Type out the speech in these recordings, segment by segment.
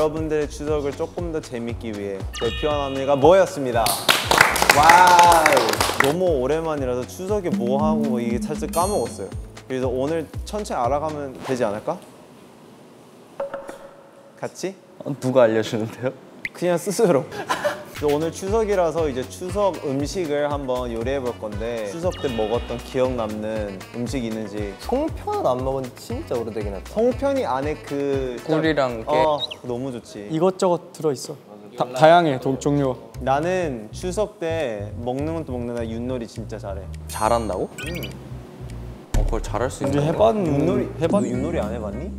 여러분들의 추석을 조금 더 재밌기 위해 대표한 언니가 뭐였습니다. 와우. 너무 오랜만이라서 추석에 뭐 하고 이게 살짝 까먹었어요. 그래서 오늘 천천히 알아가면 되지 않을까? 같이? 누가 알려주는데요? 그냥 스스로. 오늘 추석이라서 이제 추석 음식을 한번 요리해 볼 건데 추석 때 먹었던 기억 남는 음식 있는지. 송편 안 먹은 지 진짜 오래되긴 했다. 송편이 안에 그 꿀이랑 깨. 너무 좋지. 이것저것 들어있어. 다양해 종류가. 나는 추석 때 먹는 것도 먹는다. 윷놀이 진짜 잘해. 잘한다고? 그걸 잘할 수 우리 있는 해봤는데 너 윷놀이 안 해봤니?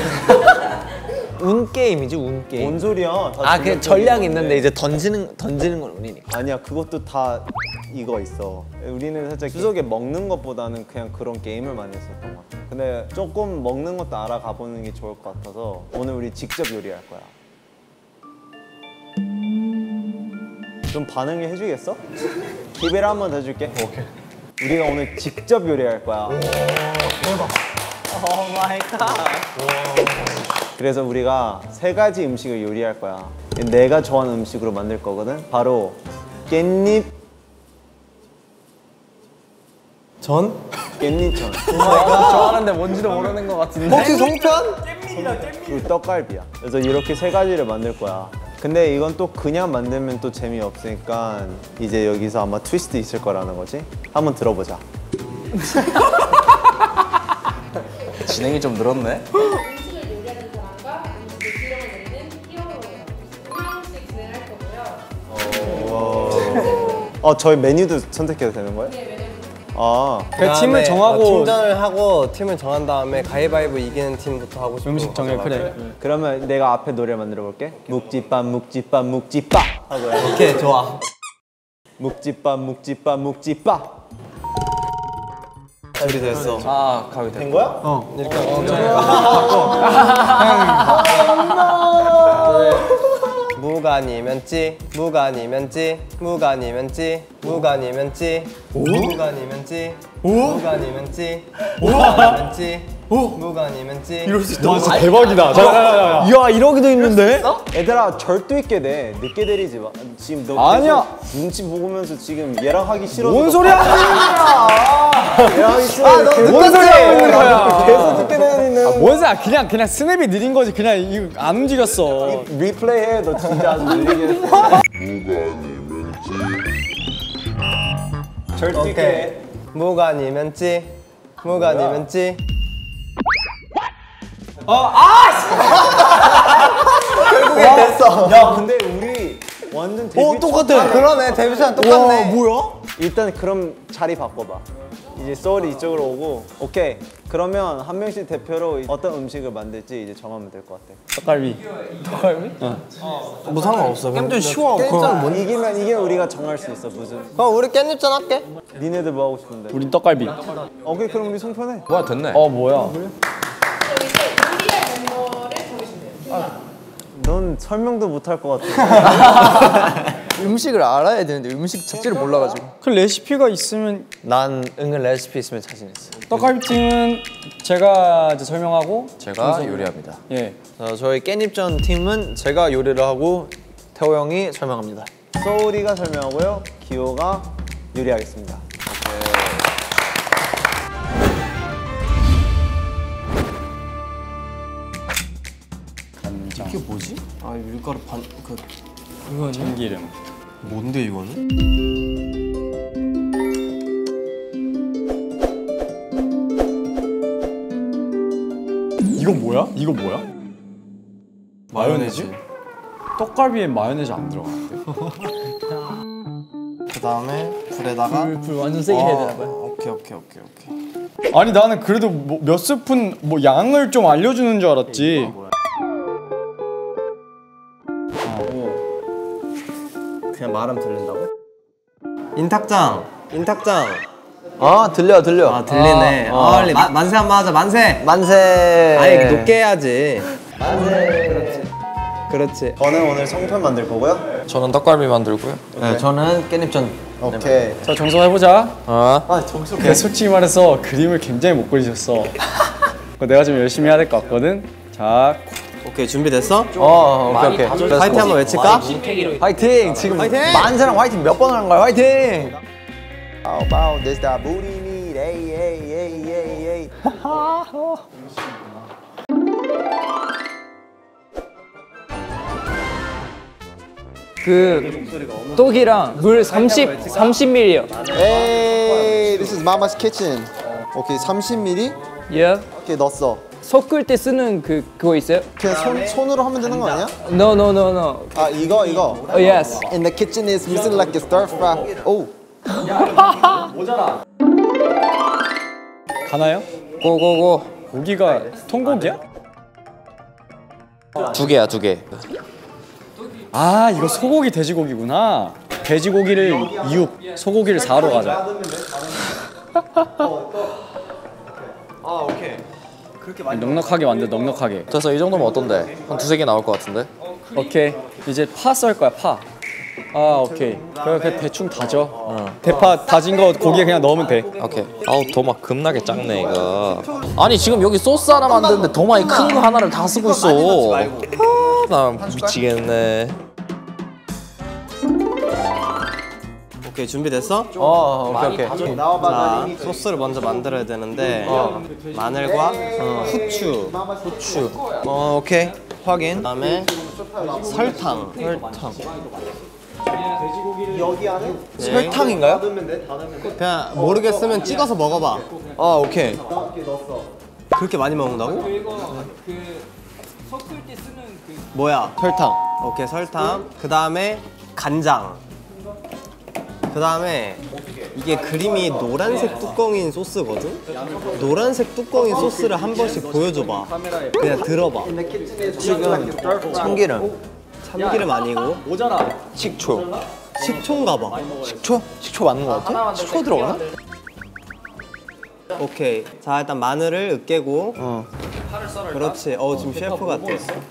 운 게임이지 운 게임. 뭔 소리야? 그 전략 있는데 이제 던지는 건 운이니까. 아니야, 그것도 다 이거 있어. 우리는 살짝 추석에 먹는 것보다는 그냥 그런 게임을 많이 했었던 것 같아. 근데 조금 먹는 것도 알아가 보는 게 좋을 것 같아서 오늘 우리 직접 요리할 거야. 좀 반응을 해주겠어? 기회를 한 번 더 줄게. 오케이. 우리가 오늘 직접 요리할 거야. 대박. 오 마이 갓. 그래서 우리가 3가지 음식을 요리할 거야. 내가 좋아하는 음식으로 만들 거거든. 바로 깻잎 전? 깻잎전. 좋아하는데 뭔지도 모르는 것 같은데. 혹시 송편? 그리고 떡갈비야. 그래서 이렇게 3가지를 만들 거야. 근데 이건 또 그냥 만들면 또 재미없으니까 이제 여기서 아마 트위스트 있을 거라는 거지. 한번 들어보자. 진행이 좀 늘었네. 음식을 요리하는 사람과 음식을 기록을 내리는 히어로예요. 한 명씩 진행할 거고요. 저희 메뉴도 선택해도 되는 거예요? 네, 왜냐면 그 팀을 정하고 팀전을 하고 팀을 정한 다음에 가위바위보 이기는 팀부터 하고 싶은 음식 정해. 그래. 그러면 내가 앞에 노래 만들어 볼게. 묵집밥 묵집밥 묵집밥 하고 해. 오케이 좋아. 묵집밥 묵집밥 묵집밥. 준비됐어. 가위 된 거야? 무간이면 찌, 무간이면 찌, 무간이면 찌, 무간이면 찌, 무간이면 찌, 무간이면 찌, 무간이면 찌, 무간이면 찌. 이럴 수 있다. 진짜 대박이다. 야 이러기도 있는데? 얘들아 절도 있게 돼. 늦게 내리지 마. 지금 너 아니야. 계속 눈치 보면서 지금 얘랑 하기 싫어서. 뭔 소리 하는 거야? 얘랑 하기 싫어. 뭔 소리 하고 있는 거야? 계속 늦게 내리는. 뭔 소리야? 그냥 스냅이 느린 거지. 그냥 이거 안 움직였어. 리플레이 해. 너 진짜 아주 느리게 했어. 절도 있게 해. 무간이면 찌, 무간이면 찌. 결국엔 됐어. 야 근데 우리 완전 데뷔 똑같아. 그러네. 데뷔처럼 똑같네. 뭐야? 일단 그럼 자리 바꿔봐. 이제 소울이 이쪽으로 오고. 오케이. 그러면 한 명씩 대표로 어떤 음식을 만들지 이제 정하면 될 것 같아. 떡갈비. 뭐 상관없어. 좀 쉬워. 깻잎전 못 이기면 우리가 정할 수 있어. 무슨. 그럼 우리 깻잎전 할게. 니네들 뭐 하고 싶은데? 우린 떡갈비. 오케이 그럼 우리 송편해. 뭐야 됐네. 뭐야? 그럼 이제 요리할 멤버를 정해주면 돼요. 넌 설명도 못 할 것 같아. 음식을 알아야 되는데 음식 자체를 몰라가지고. 그 레시피가 있으면. 난 은근 레시피 있으면 자신 있어. 떡갈비 팀은 제가 이제 설명하고 제가 요리합니다. 예. 저희 깻잎전 팀은 제가 요리를 하고 태호 형이 설명합니다. 소울이가 설명하고요. 기호가 요리하겠습니다. 간장. 이게 뭐지? 아 밀가루 이거는 참기름. 뭔데 이거는? 이건 뭐야? 이거 뭐야? 마요네즈? 떡갈비에 마요네즈 안 들어가는데? 그 다음에 불에다가 불 완전 세게 해야 되나 봐요. 오케이. 아니 나는 그래도 몇 스푼 양을 좀 알려주는 줄 알았지. 그냥 말하면 들린다고? 인탁장. 들려. 들리네. 빨리 만세 한번 하자. 만세. 만세. 아니 높게 해야지. 만세. 그렇지. 저는 오늘 송편 만들 거고요. 저는 떡갈비 만들고요. 네, 저는 깻잎전. 오케이. 자 정성해보자. 정수. 근데 솔직히 말해서 그림을 굉장히 못 그리셨어. 내가 좀 열심히 해야 될 것 같거든. 자 오케이 준비됐어? 오케이. 파이팅 한번 외칠까? 화이팅! 지금 만사랑 화이팅 몇 번 하는 거야? 화이팅! How about this that booty meat? Hey, hey, hey, hey, hey. 그 떡이랑 물 30ml요. Hey, this is Mama's kitchen. 오케이, 30ml? 예. 오케이, 넣었어. 섞을 때 쓰는 그거 있어요? 그냥 손으로 하면 되는 거 아니야? No, no, no, no. 아, 이거. Oh, yes. In the kitchen is missing like a stir fry. 오. 가나요? 고고고. 고기가 통고기야? 두 개야, 두 개. 아 이거 소고기 돼지고기구나. 돼지고기를 6, 소고기를 4로 가자. 넉넉하게 만들 넉넉하게. 그래서 이 정도면 어떤데? 한 두세 개 나올 것 같은데? 오케이 이제 파 썰 거야 파. 아 오케이. 그냥 대충 다져. 대파 다진 거 고기에 그냥 넣으면 돼. 오케이. 아우 도마 겁나게 작네 이거. 아니 지금 여기 소스 하나 만드는데 도마에 큰 거 하나를 다 쓰고 있어. 나 미치겠네. 오케이 준비됐어? 오케이. 자 소스를 먼저 만들어야 되는데 마늘과 후추 오케이. 확인. 그다음에 설탕 설탕인가요? 그냥 모르겠으면 찍어서 먹어봐. 오케이. 그렇게 많이 먹는다고? 뭐야? 설탕. 오케이 설탕. 그 다음에 간장. 그 다음에 이게 그림이 노란색 뚜껑인 소스거든? 노란색 뚜껑인 소스를 한 번씩 보여줘봐. 그냥 들어봐. 지금 참기름. 참기름 아니고 식초. 식초인가 봐. 식초? 식초 맞는 거 같아? 식초 들어가나? 오케이. 자 일단 마늘을 으깨고. 그렇지. 지금 셰프 같아.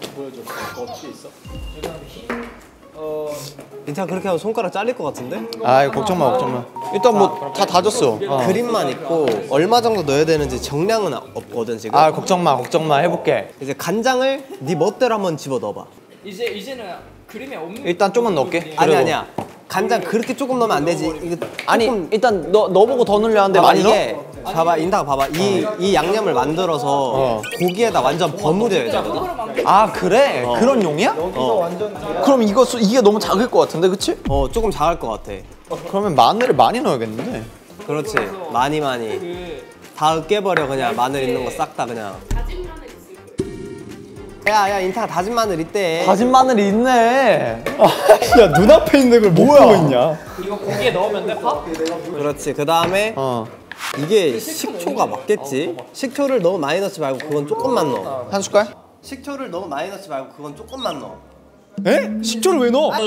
인타 그렇게 하면 손가락 잘릴 것 같은데? 아이 걱정 마. 일단 뭐 다 다졌어. 그림만 있고 얼마 정도 넣어야 되는지 정량은 없거든 지금. 걱정 마. 해볼게. 이제 간장을 네 멋대로 한번 집어 넣어봐. 이제는 그림에 없는. 일단 좀만 넣을게. 아니야. 간장 그렇게 조금 넣으면 안 되지. 이거 조금... 일단 넣어보고 더 넣으려 하는데 많이 넣어? 이게 봐봐 인다가 봐봐 이 양념을 만들어서 고기에다 완전 버무려야 되거든. 그래? 그런 용이야? 그럼 이게 너무 작을 것 같은데, 그치? 조금 작을 것 같아. 그러면 마늘을 많이 넣어야겠는데. 그렇지. 많이 다 으깨버려 그냥. 마늘 있는 거 싹 다 그냥. 다진 마늘 있을 거예요. 야 인타가 다진 마늘 있대. 다진 마늘이 있네. 야 눈앞에 있는 걸 못 보고 있냐? 이거 고기에 넣으면 돼 파? 그렇지. 그 다음에 이게 식초가 맞겠지? 식초를 너무 많이 넣지 말고 그건 조금만 넣어. 한 숟갈? 식초를 너무 많이 넣지 말고 그건 조금만 넣어. 에? 식초를 왜 넣어?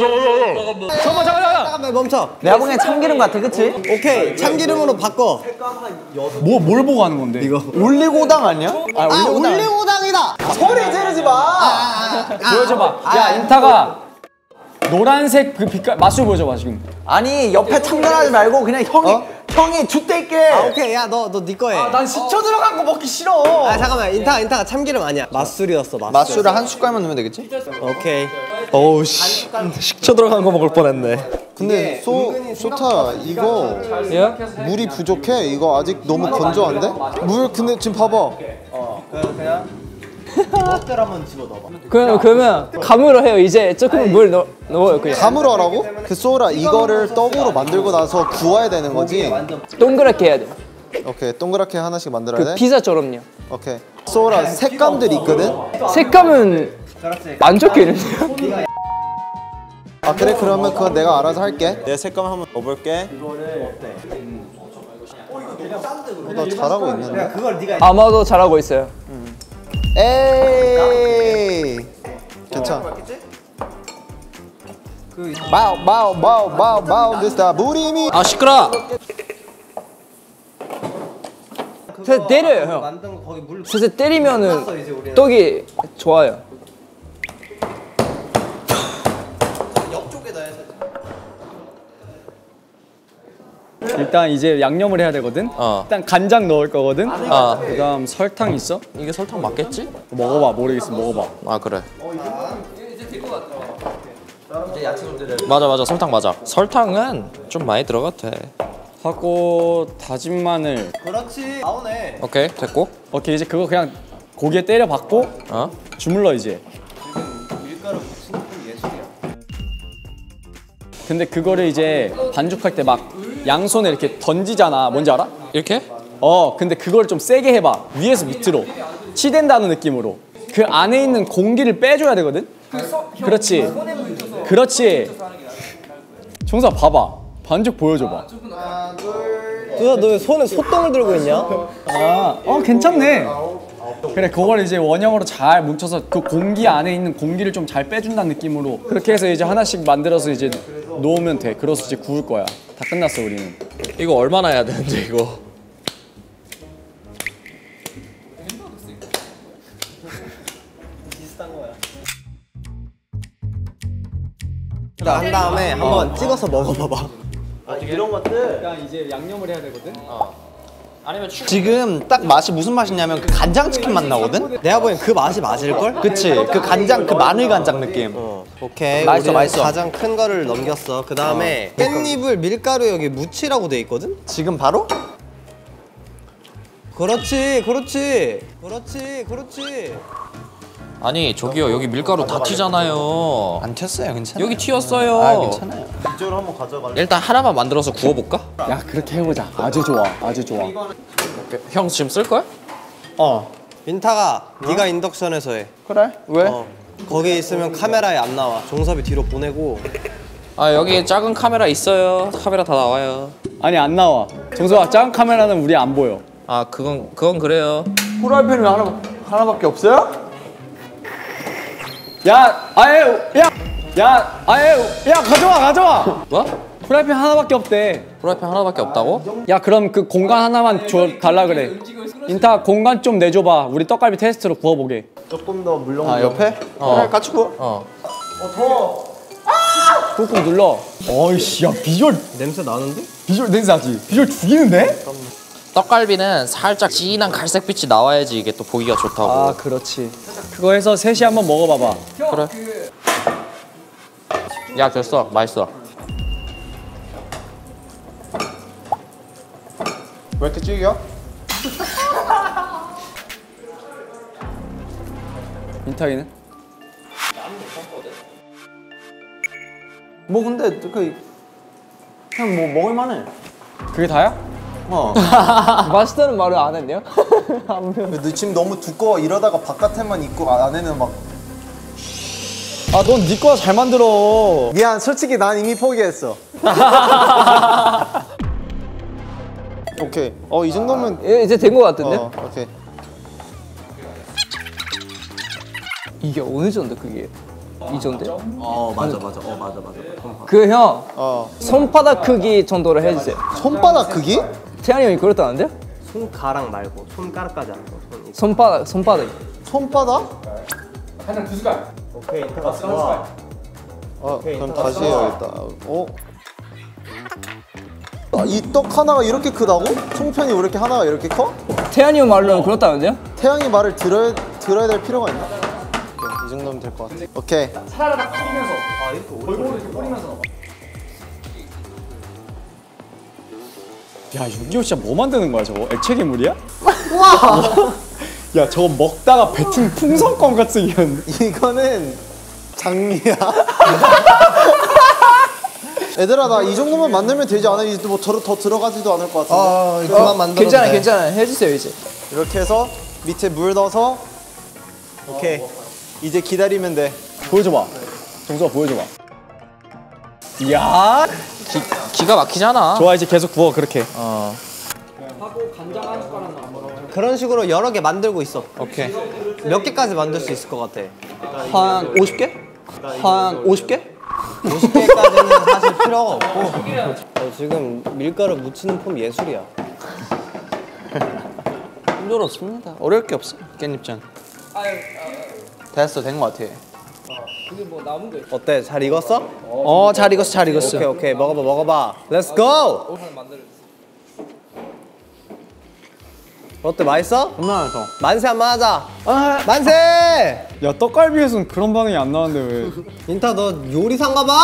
잠깐만 멈춰. 내가 보기엔 참기름 같아, 그치? 오케이 참기름으로 바꿔. 뭘 보고 하는 건데? 이거 올리고당 아니야? 올리고당이다. 소리 지르지 마! 보여줘봐. 야 인타가 노란색 그 빛깔 맛을 보여줘봐 지금. 아니, 옆에 참견하지 말고 그냥 형이 줏대있게. 오케이 야 너 네 거 해. 난 식초 들어간 거 먹기 싫어. 잠깐만 인타가 참기름 아니야. 맛술이었어. 맛술을 한 숟갈만 넣으면 되겠지? 오케이. 어우 씨. 식초 들어간 거 먹을 뻔했네. 근데 소타 이거 물이 부족해. 이거 아직 너무 건조한데? 물 근데 지금 봐봐. 그냥 멋대로 한번 집어 넣어봐. 그러면 감으로 해요. 이제 조금 물 넣어요 그냥. 감으로 하라고? 그 소라 이거를 떡으로 만들고 나서 구워야 되는 거지? 동그랗게 해야 돼. 오케이, 동그랗게 하나씩 만들어야 돼? 피자처럼요. 오케이. 소라 색감들이 있거든? 색감은 안 적혀 있는데요? 그래, 그러면 그건 내가 알아서 할게. 내 색감 한번 넣어볼게. 나 잘하고 있는데? 아마도 잘하고 있어요. 에이, 괜찮아. 마우 this the 무리미. 시끄러. 살짝 때려요 형. 만든 거 거기 물 살짝 때리면은 떡이 좋아요. 옆쪽에다 해. 일단 이제 양념을 해야 되거든. 일단 간장 넣을 거거든. 그다음 설탕 있어? 이게 설탕 맞겠지? 먹어봐. 모르겠어. 먹어봐. 아 그래. 맞아 설탕 맞아. 설탕은 좀 많이 들어가도 돼. 하고 다진 마늘. 그렇지. 나오네. 오케이 됐고. 오케이 이제 그거 그냥 고기에 때려 박고 주물러 이제. 밀가루 묻히는 건 예술이야. 근데 그거를 이제 반죽할 때 막 양손에 이렇게 던지잖아. 뭔지 알아? 이렇게? 근데 그걸 좀 세게 해봐. 위에서 밑으로 치댄다는 느낌으로. 그 안에 있는 공기를 빼줘야 되거든. 그렇지. 그렇지. 정사 봐봐. 반죽 보여줘봐. 누나 너 왜 손에 소똥을 들고 있냐? 괜찮네. 그래 그걸 이제 원형으로 잘 뭉쳐서 그 공기 안에 있는 공기를 좀 잘 빼준다는 느낌으로 그렇게 해서 이제 하나씩 만들어서 이제 놓으면 돼. 그래서 이제 구울 거야. 다 끝났어 우리는. 이거 얼마나 해야 되는데 이거? 한 다음에 한번 찍어서 먹어봐봐. 이런 것들 일단 이제 양념을 해야 되거든. 지금 딱 맛이 무슨 맛이냐면 그 간장치킨 맛 나거든? 내가 보기엔 그 맛이 맞을걸? 그치? 그 간장, 그 마늘 간장 느낌. 오케이. 맛있어, 우리는 맛있어. 가장 큰 거를 넘겼어. 그 다음에 깻잎을 밀가루 여기 묻히라고 돼 있거든? 지금 바로? 그렇지. 그렇지. 아니 저기요 여기 밀가루 다 튀잖아요. 안 튀었어요, 괜찮아요. 여기 튀었어요. 아, 괜찮아요. 이쪽으로 한번 가져갈래? 일단 하나만 만들어서 구워볼까? 야 그렇게 해보자. 아주 좋아. 아주 좋아. 형 지금 쓸 거야? 민타가 네가 인덕션에서 해. 그래? 왜? 거기 있으면 카메라에 안 나와. 종섭이 뒤로 보내고. 아 여기 작은 카메라 있어요. 카메라 다 나와요. 아니 안 나와. 정서아 작은 카메라는 우리 안 보여. 아 그건 그래요. 프라이팬이 하나밖에 없어요? 야 가져와. 뭐? 프라이팬 하나밖에 없대. 프라이팬 하나밖에 없다고? 야 그럼 그 공간 하나만 줘 달라 그래. 인타 공간 좀 내줘봐. 우리 떡갈비 테스트로 구워보게. 조금 더 물렁. 아, 옆에? 그래, 같이 구워. 꾹꾹 눌러. 어이씨 야 비주얼 냄새 나는데? 냄새 나지? 비주얼 죽이는데? 떡갈비는 살짝 진한 갈색빛이 나와야지 이게 또 보기가 좋다고. 아 그렇지. 그거 해서 셋이 한번 먹어봐봐. 그래. 야 됐어. 맛있어. 왜 이렇게 찌겨? 인타이는? 뭐 근데 그냥 뭐 먹을만해. 그게 다야? 맛있다는 말을 안 했네요? 너 지금 너무 두꺼워. 이러다가 바깥에만 입고 안에는 막. 넌 네 거야 잘 만들어. 미안. 솔직히 난 이미 포기했어. 오케이. 이 정도면. 이제 된 거 같은데? 오케이. 이게 어느 정도 그게? 이 정도요? 맞아. 그 형 손바닥 크기 정도로 해주세요. 손바닥 크기? 태환이 형이 그랬다는데요? 손가락 말고 손가락까지 안 돼. 손바닥 손바닥? 한장 두 숟갈. 오케이. 좋아. 그럼 다시 해야겠다. 이 떡 하나가 이렇게 크다고? 송편이 왜 이렇게 하나가 이렇게 커? 태환이 형 말로는 그렇다는데요? 태양이 말을 들어야 될 필요가 있나? 오케이, 이 정도면 될 것 같아. 오케이. 사라다 뿌리면서. 골고루 이렇게 뿌리면서. 야 6.25 진짜 뭐 만드는 거야 저거? 액체 괴물이야? 와! 야 저거 먹다가 뱉은 풍선껌 같은 이런. 이거는 장미야. 얘들아 나 이 정도만 만들면 되지 않아? 이제 뭐 더 들어가지도 않을 것 같은데. 그만 만들어. 괜찮아 해주세요 이제. 이렇게 해서 밑에 물 넣어서. 오케이. 이제 기다리면 돼. 보여줘봐. 정수가 보여줘봐. 이야. 기가 막히잖아. 좋아 이제 계속 구워 그렇게. 그런 식으로 여러 개 만들고 있어. 오케이. 몇 개까지 만들 수 있을 것 같아? 한 50개? 한 50개? 50개까지는 사실 필요가 없고. 지금 밀가루 묻히는 폼 예술이야. 힘들었습니다. 어려울 게 없어. 깻잎전. 됐어, 된 것 같아. 어때? 잘 익었어? 잘 익었어, 잘 익었어. 오케이. 먹어봐. Let's go! 어때, 맛있어? 겁나 맛있어. 만세 한번 하자. 만세! 야 떡갈비에선 그런 반응이 안 나왔는데 왜? 인타 너 요리사인가 봐!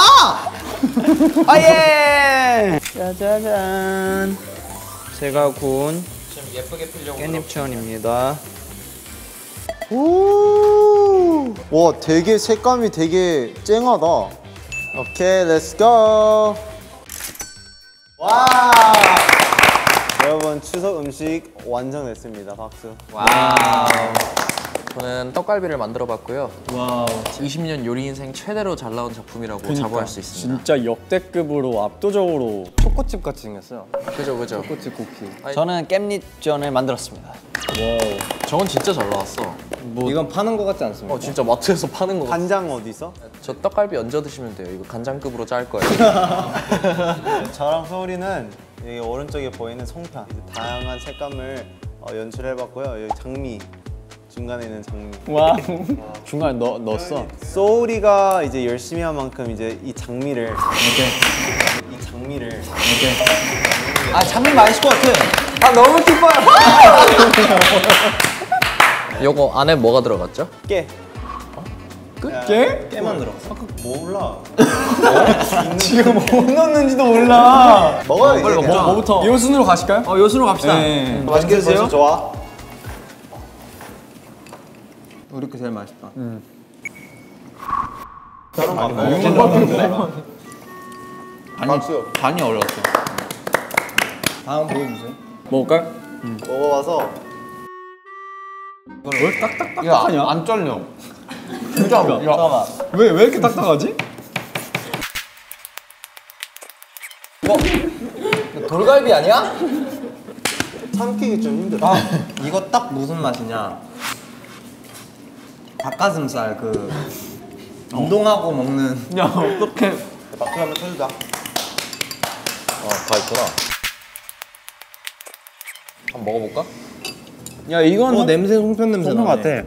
아예! 짜자잔. 제가 구운 깻잎천입니다. 오! 와, 되게 색감이 되게 쨍하다. 오케이, 렛츠 고! 와! 여러분, 추석 음식 완성됐습니다. 박수. 저는 떡갈비를 만들어봤고요. 20년 요리 인생 최대로 잘 나온 작품이라고 자부할 수 있습니다. 진짜 역대급으로 압도적으로 초코칩 같이 생겼어요. 그죠. 초코칩 쿠키. 저는 깻잎전을 만들었습니다. 저건 진짜 잘 나왔어. 이건 파는 거 같지 않습니까? 진짜 마트에서 파는 거 같아. 간장 어디 있어? 저 떡갈비 얹어 드시면 돼요. 이거 간장급으로 짤 거예요. 저랑 소울이는 여기 오른쪽에 보이는 송편, 다양한 색감을 연출해봤고요. 여기 장미, 중간에 있는 장미. 와 중간에 넣었어. 소울이가 이제 열심히 한 만큼 이제 이 장미를 이 장미를 아 장미 맛있을 것 같아. 아, 너무 기뻐요. 요거 안에 뭐가 들어갔죠? 깨. 깨? 깨만 들어갔어. 몰라. 지금 뭐 넣는지도 몰라. 먹어야 돼. 뭐부터? 요 순으로 가실까요? 요 순으로 갑시다. 네. 맛있게 드세요. 좋아. 우리 게 제일 맛있다. 간이 어려웠어. 다음 보여주세요. 먹을까요? 먹어봐서 왜 딱딱딱하냐? 야, 안 쩔려. 진짜. 야, 왜 이렇게 딱딱하지? 돌갈비 아니야? 삼키기 좀 힘들어. 이거 딱 무슨 맛이냐? 닭가슴살 그 운동하고 먹는. 야 어떡해. 박수 한번 쳐주자. 다 있구나. 한번 먹어볼까? 야 이건 냄새 송편 냄새 송편 나네. 같아.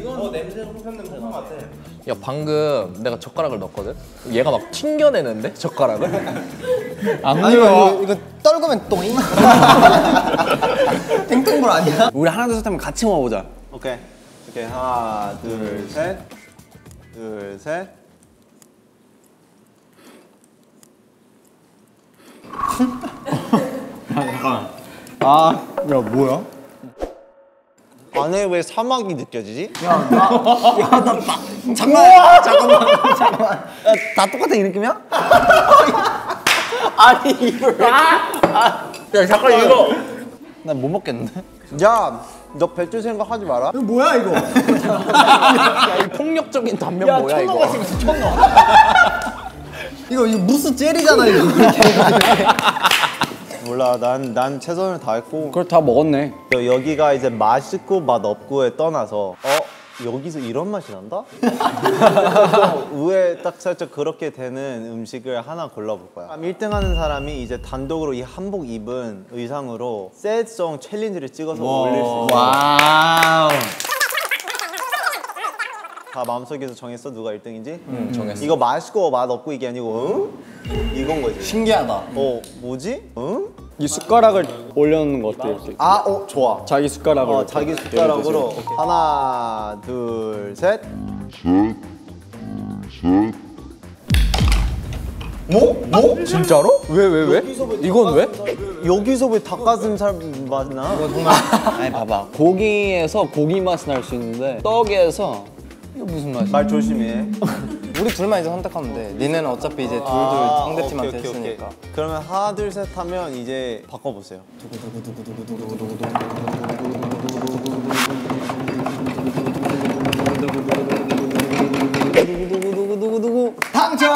야 방금 내가 젓가락을 넣었거든? 얘가 막 튕겨내는데? 젓가락을? 안 아니 먹어. 이거 떨구면 똥. 땡땡볼 아니야? 우리 하나 둘 셋 하면 같이 먹어보자. 오케이. 하나, 둘, 셋. 둘, 셋. 아, 야 뭐야? 안에 왜 사막이 느껴지지? 잠깐만. 다 똑같은 이 느낌이야? 아니 이걸. 야 잠깐 이거. 난 못 먹겠는데? 야, 너 배추 생각하지 마라. 이거 뭐야 이거? 이 폭력적인 단면 뭐야 이거? 이거 무슨 젤이잖아 이거. 몰라, 난 최선을 다했고. 그걸 다 먹었네. 여기가 이제 맛있고 맛 없고에 떠나서 여기서 이런 맛이 난다? 의외에 딱 살짝 그렇게 되는 음식을 하나 골라볼 거야. 1등 하는 사람이 이제 단독으로 이 한복 입은 의상으로 셋송 챌린지를 찍어서 올릴 수 있어. 와우. 다 마음속에서 정했어? 누가 1등인지? 정했어. 이거 맛있고 맛 없고 이게 아니고 응? 이건 거지. 신기하다. 뭐지? 응? 이 숟가락을 올려놓는 거 어때? 이렇게? 좋아. 자기 숟가락으로. 자기 숟가락으로. 오케이. 하나, 둘, 셋. 뭐? 진짜로? 왜? 이건 왜? 여기서 왜 닭가슴살 맛 나? 아니 봐봐. 고기에서 고기 맛이 날 수 있는데 떡에서 이거 무슨 맛이야? 말 조심해. 우리 둘만 이제 선택하면 돼. 니네는 어차피 이제 둘 상대팀한테 오케이. 했으니까. 그러면 하나, 둘, 셋 하면 이제 바꿔보세요. 누구 당첨!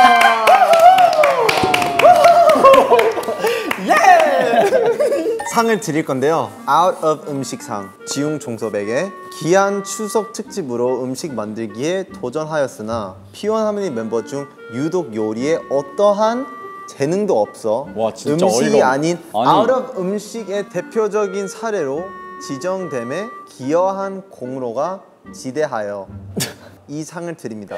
상을 드릴 건데요. Out of 음식상 지웅 종섭에게 귀한 추석 특집으로 음식 만들기에 도전하였으나 P1하모니 멤버 중 유독 요리에 어떠한 재능도 없어 와, 진짜 음식이 어이가 아닌 아니. Out of 음식의 대표적인 사례로 지정됨에 기여한 공로가 지대하여 이 상을 드립니다.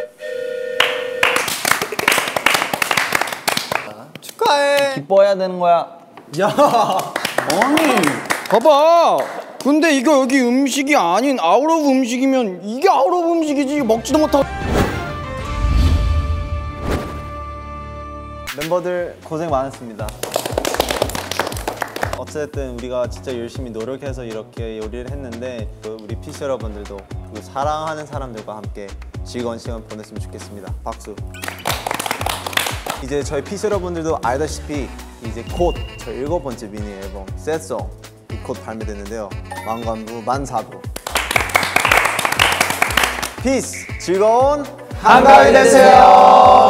축하해. 기뻐해야 되는 거야. 야. 봐봐. 근데 이거 여기 음식이 아닌 아웃 오브 음식이면 이게 아웃 오브 음식이지. 먹지도 못하고. 멤버들 고생 많았습니다. 어쨌든 우리가 진짜 열심히 노력해서 이렇게 요리를 했는데 우리 피쉬 여러분들도 그리고 사랑하는 사람들과 함께 즐거운 시간 보냈으면 좋겠습니다. 박수. 이제 저희 피쉬 여러분들도 알다시피 이제 곧 저희 7번째 미니 앨범 셋송 곧 발매되는데요. 만관부 만사부. 피스 즐거운 한가위 되세요.